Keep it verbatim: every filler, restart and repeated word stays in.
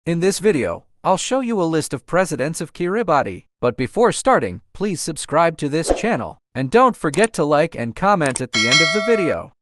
In this video, I'll show you a list of presidents of Kiribati. But before starting, please subscribe to this channel. And don't forget to like and comment at the end of the video.